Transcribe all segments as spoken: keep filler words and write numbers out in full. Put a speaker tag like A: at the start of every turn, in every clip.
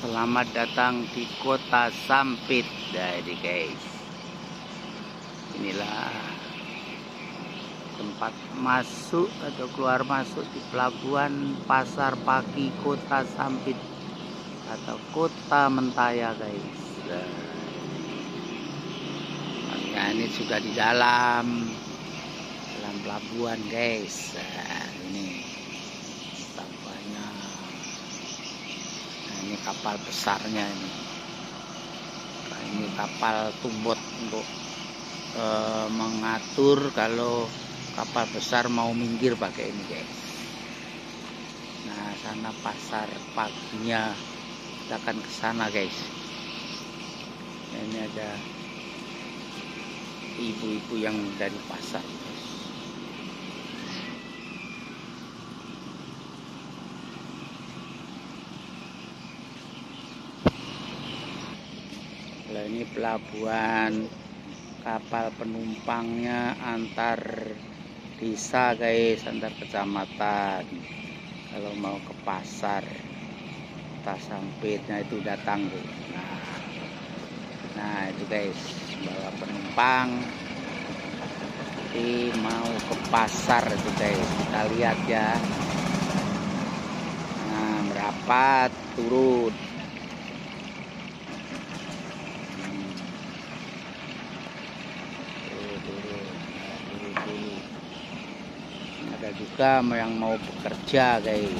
A: Selamat datang di Kota Sampit. Jadi guys, inilah tempat masuk atau keluar masuk di pelabuhan Pasar Pagi Kota Sampit atau Kota Mentaya guys. Nah, ini sudah di dalam dalam pelabuhan guys. Nah, ini tampaknya. Nah, ini kapal besarnya ini. Nah, ini kapal tumbot untuk e, mengatur kalau kapal besar mau minggir pakai ini guys. Nah, sana pasar paginya, kita akan ke sana guys. Nah, ini ada ibu-ibu yang dari pasar guys. Nah, ini pelabuhan kapal penumpangnya antar desa guys, antar kecamatan. Kalau mau ke pasar Kota Sampitnya itu datang tuh. Nah, nah itu guys, bawa penumpang jadi mau ke pasar itu guys. Kita lihat ya. Nah, merapat turun. Ada juga yang mau bekerja guys.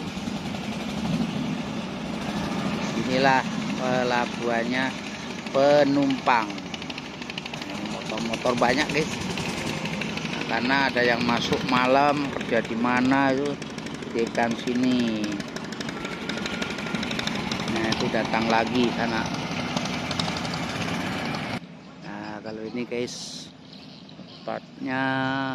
A: Inilah pelabuhannya penumpang. Motor-motor banyak guys. Nah, karena ada yang masuk malam kerja di mana itu dekan sini. Nah, itu datang lagi sana. Nah, kalau ini guys tempatnya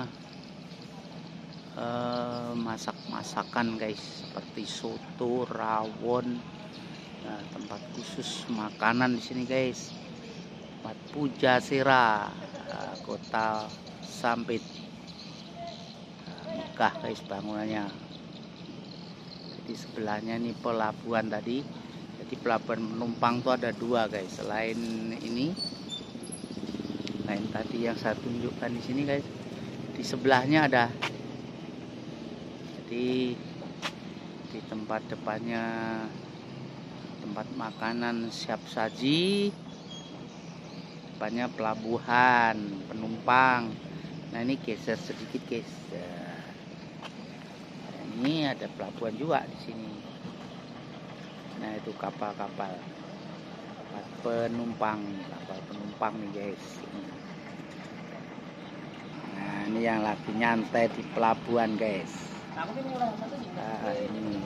A: eh, masak-masakan guys, seperti soto, rawon. Nah, tempat khusus makanan di sini guys. Tempat Puja Sera, nah, Kota Sampit. Nah, megah guys bangunannya. Jadi sebelahnya ini pelabuhan tadi. Jadi pelabuhan penumpang tuh ada dua guys. Selain ini, lain tadi yang saya tunjukkan di sini guys. Di sebelahnya ada. Jadi di tempat depannya tempat makanan siap saji, depannya pelabuhan penumpang. Nah, ini geser sedikit guys. Nah, ini ada pelabuhan juga di sini. Nah, itu kapal-kapal penumpang, kapal penumpang nih guys. Nah, ini yang lagi nyantai di pelabuhan guys. Nah, ini.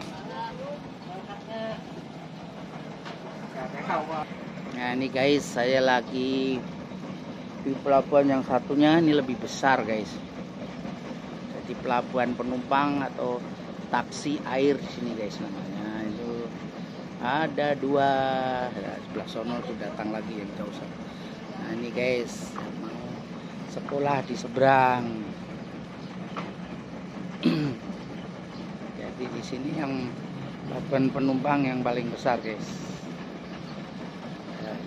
A: Nah, ini guys, saya lagi di pelabuhan yang satunya, ini lebih besar guys. Jadi pelabuhan penumpang atau taksi air di sini guys namanya. Itu ada dua. Nah, sebelah sono tuh datang lagi yang jauh sana. Nah, ini guys, mau sekolah di seberang. Jadi di sini yang pelabuhan penumpang yang paling besar guys. Ya,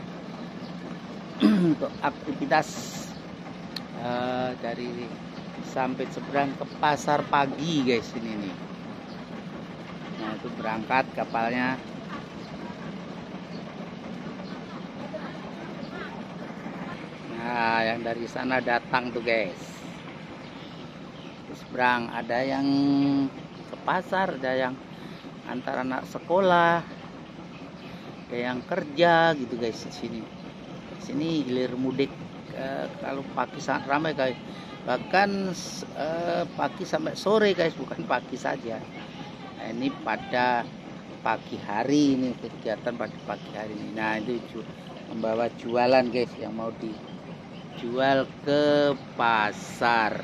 A: untuk aktivitas uh, dari Sampit seberang ke pasar pagi guys ini nih. Nah, itu berangkat kapalnya. Nah, yang dari sana datang tuh guys. Di seberang ada yang ke pasar, ada yang antara anak sekolah, ada yang kerja gitu guys di sini. Di sini hilir mudik eh, kalau pagi sangat ramai guys. Bahkan eh, pagi sampai sore guys, bukan pagi saja. Nah, ini pada pagi hari ini kegiatan pada pagi hari ini. Nah, itu membawa jualan guys yang mau dijual ke pasar.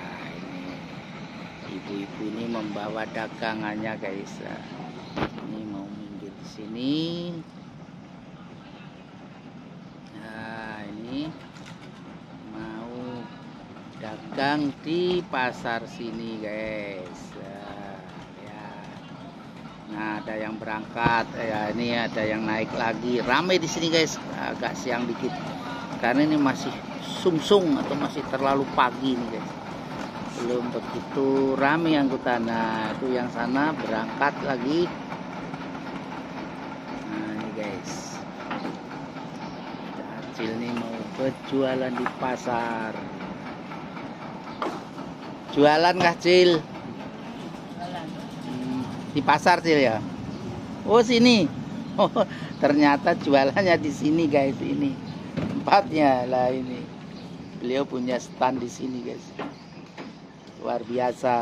A: Ibu-ibu ini membawa dagangannya guys. Nah, ini mau minggir di sini. Nah, ini mau dagang di pasar sini guys. Nah, ya. Nah, ada yang berangkat, ya ini ada yang naik lagi. Ramai di sini guys, agak siang dikit. Karena ini masih sungsung atau masih terlalu pagi nih guys. Belum begitu ramai anggota. Nah, itu yang sana berangkat lagi. Nah, ini guys. Acil nih mau berjualan di pasar. Jualan kah, Cil? Di pasar Cil ya? Oh sini. Oh ternyata jualannya di sini guys, ini tempatnya lah ini. Beliau punya stand di sini guys. Luar biasa.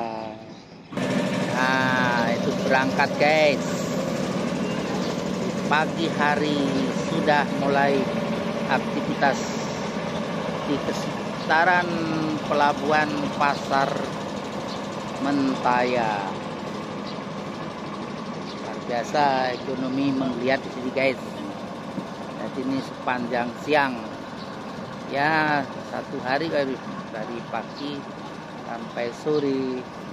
A: Nah itu berangkat guys. Pagi hari sudah mulai aktivitas di sekitaran pelabuhan pasar Mentaya. Biasa ekonomi menggeliat di sini guys. Jadi ini sepanjang siang ya, satu hari dari dari pagi sampai sore.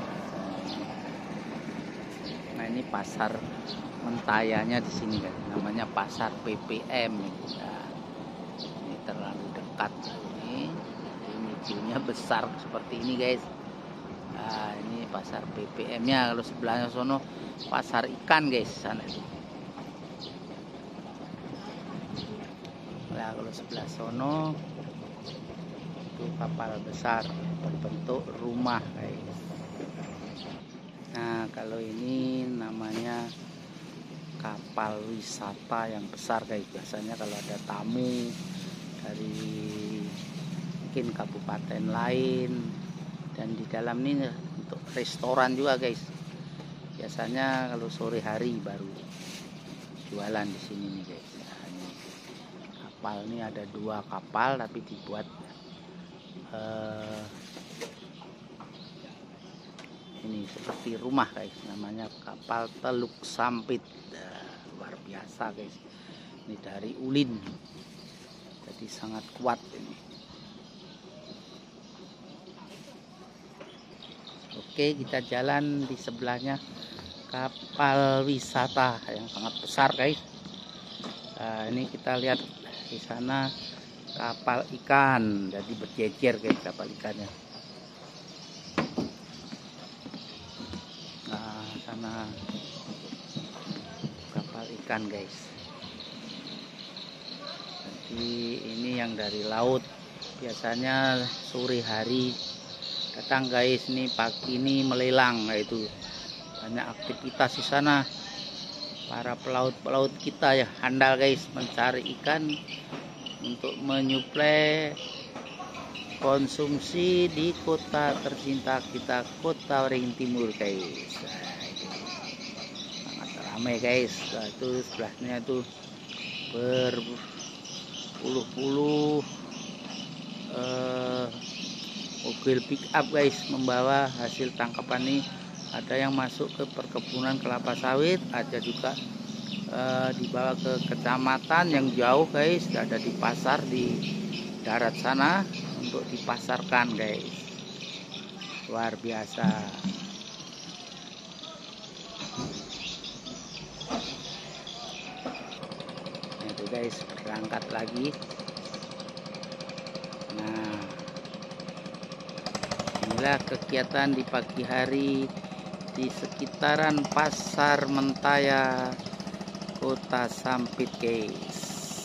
A: Nah ini pasar Mentayanya di sini guys, namanya pasar P P M. Nah, ini terlalu dekat ini, ini view-nya besar seperti ini guys. Nah, ini pasar P P M-nya. Kalau sebelahnya sono pasar ikan guys, sana itu. Nah, kalau sebelah sono itu kapal besar berbentuk rumah guys. Nah, kalau ini namanya kapal wisata yang besar guys. Biasanya kalau ada tamu dari mungkin kabupaten lain, dan di dalam ini untuk restoran juga guys. Biasanya kalau sore hari baru jualan di sini nih guys. Nah, ini kapal ini ada dua kapal tapi dibuat uh, ini seperti rumah guys. Namanya kapal Teluk Sampit. Uh, luar biasa guys. Ini dari ulin. Jadi sangat kuat ini. Oke, kita jalan di sebelahnya kapal wisata yang sangat besar guys. Nah, ini kita lihat di sana kapal ikan, jadi berjejer guys kapal ikannya. Nah, sana kapal ikan guys. Jadi ini yang dari laut. Biasanya sore hari datang guys, nih pagi ini melelang, yaitu banyak aktivitas di sana. Para pelaut-pelaut kita ya handal guys mencari ikan untuk menyuplai konsumsi di kota tercinta kita, Kota Waringin Timur guys. Nah, itu sangat ramai guys. Nah, itu sebelahnya itu berpuluh-puluh eh, mobil pick up guys membawa hasil tangkapan ini. Ada yang masuk ke perkebunan kelapa sawit, ada juga e, dibawa ke kecamatan yang jauh guys, ada di pasar di darat sana untuk dipasarkan guys. Luar biasa. Nah, itu guys berangkat lagi. Nah, inilah kegiatan di pagi hari di sekitaran pasar Mentaya, Kota Sampit guys.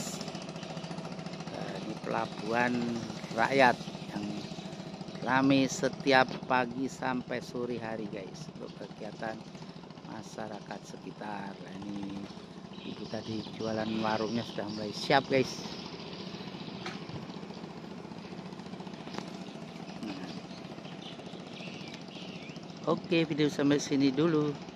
A: Nah, di pelabuhan rakyat yang ramai setiap pagi sampai sore hari guys untuk kegiatan masyarakat sekitar. Nah, ini ibu tadi jualan warungnya sudah mulai siap guys. Oke, video sampai sini dulu.